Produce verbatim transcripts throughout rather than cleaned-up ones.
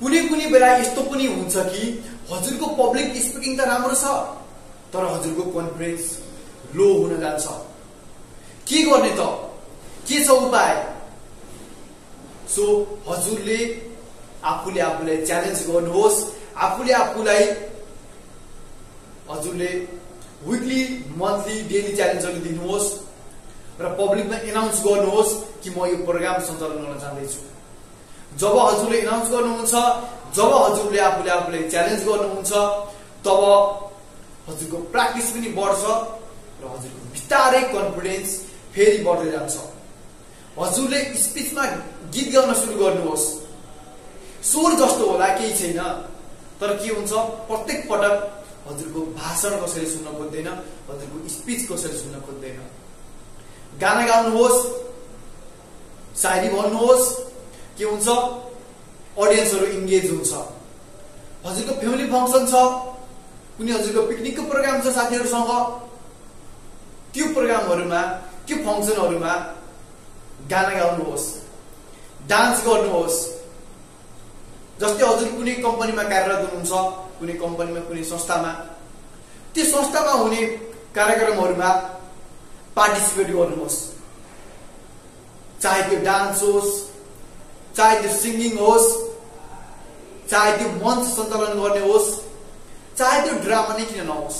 कुनै कुनै बेला यस्तो पनि हुन्छ कि हजुरको पब्लिक स्पिकिङ त राम्रो छ तर हजुरको कन्फिडेन्स लो हुन जान्छ। के गर्ने त? के छ उपाय? सो हजुरले आफूले आफूलाई च्यालेन्ज गर्नुहोस्। आफूले आफूलाई हजुरले विकली मन्थली डेली च्यालेन्जहरू दिनुहोस् र पब्लिकमा एनाउन्स गर्नुहोस् कि म यो प्रोग्राम सञ्चालन गर्न चाहन्दैछु। जब हजुरले एनाउन्स गर्नुहुन्छ, जब हजुरले आफूले आफूलाई च्यालेन्ज गर्नुहुन्छ, तब हजुरको प्र्याक्टिस पनि बढ्छ र हजुरको बिस्तारै कन्फिडेन्स फेरि बढ्दै जान्छ। हजुरले स्पिचमा गीत गाउन सुरु गर्नुहोस्। स्वर जस्तो होला केही छैन, तर के हुन्छ प्रत्येक पटक हजुरको भाषण कसैले सुन्न खोज्दैन, हजुरको स्पिच कसैले सुन्न खोज्दैन। गाना गाउनुहोस्, शायरी भन्नुहोस्, के हुन्छ अडियन्सहरु इन्गेज हुन्छ। हजुरको फ्यामिली फंक्सन छ, कुनै हजुरको पिकनिकको प्रोग्राम छ साथीहरुसँग, त्यो प्रोग्रामहरुमा त्यो फंक्सनहरुमा गाना गाउनुहोस्, डान्स गर्नुहोस्। जस्तै हजुर कुनै कम्पनीमा कार्यरत हुनुहुन्छ, कुनै कम्पनीमा कुनै संस्थामा, त्यो संस्थामा हुने कार्यक्रमहरुमा पार्टिसिपेट गर्नुहोस्। चाहे त्यो डान्स होस्, चाहे त्यो सिंगिङ होस्, चाहे त्यो मञ्च सञ्चालन गर्ने होस्, चाहे त्यो ड्रामा नै किन नहोस्।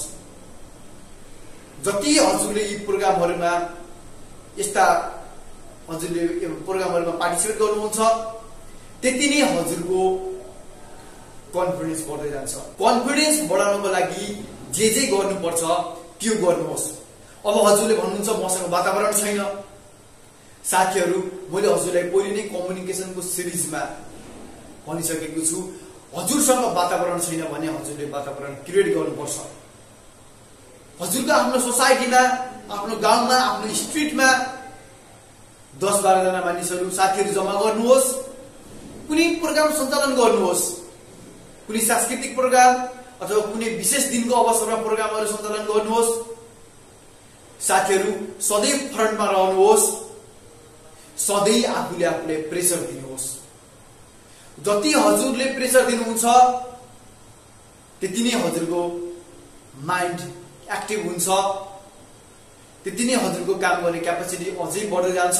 जति हजुरले यी प्रोग्रामहरुमा यस्ता हजुरले यो प्रोग्रामहरुमा पार्टिसिपेट गर्नुहुन्छ, त्यति नै हजुरको कन्फिडेन्स बढ्दै जान्छ। कन्फिडेन्स बढाउनको लागि जे जे गर्नुपर्छ त्यो गर्नुहोस्। अब हजुरले भन्नुहुन्छ मसँग वातावरण छैन। साथीहरु, मैले हजुरलाई पहिले नै कम्युनिकेसनको सिरिजमा भनिसकेको छु, हजुरसँग वातावरण छैन भने हजुरले वातावरण क्रिएट गर्नुपर्छ। हजुरको आफ्नो सोसाइटीमा, आफ्नो गाउँमा, आफ्नो स्ट्रीटमा दस बाह्र जना मानिसहरु साथीहरु जम्मा गर्नुहोस्, कुनै प्रोग्राम सञ्चालन गर्नुहोस्। कुनै सांस्कृतिक प्रोग्राम अथवा कुनै विशेष दिनको अवसरमा प्रोग्रामहरु सञ्चालन गर्नुहोस्। साथीहरु, सधैं फ्रन्टमा रहनुहोस्, सधैं आफूले आफूले प्रेसर दिनुहोस्। जति हजुरले प्रेसर दिनुहुन्छ त्यति नै हजुरको माइन्ड एक्टिभ हुन्छ, त्यति नै हजुरको काम गर्ने क्यापेसिटी अझै बढ्दै जान्छ,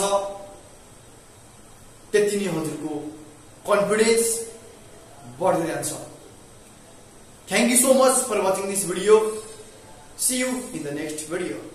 त्यति नै हजुरको कन्फिडेन्स बढ्दै जान्छ। Thank you so much for watching this video. See you in the next video.